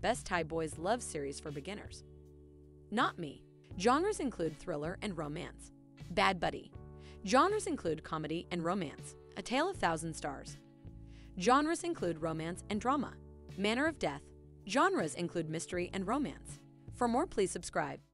Best Thai Boys Love Series for Beginners. Not Me. Genres include thriller and romance. Bad Buddy. Genres include comedy and romance. A Tale of Thousand Stars. Genres include romance and drama. Manner of Death. Genres include mystery and romance. For more, please subscribe.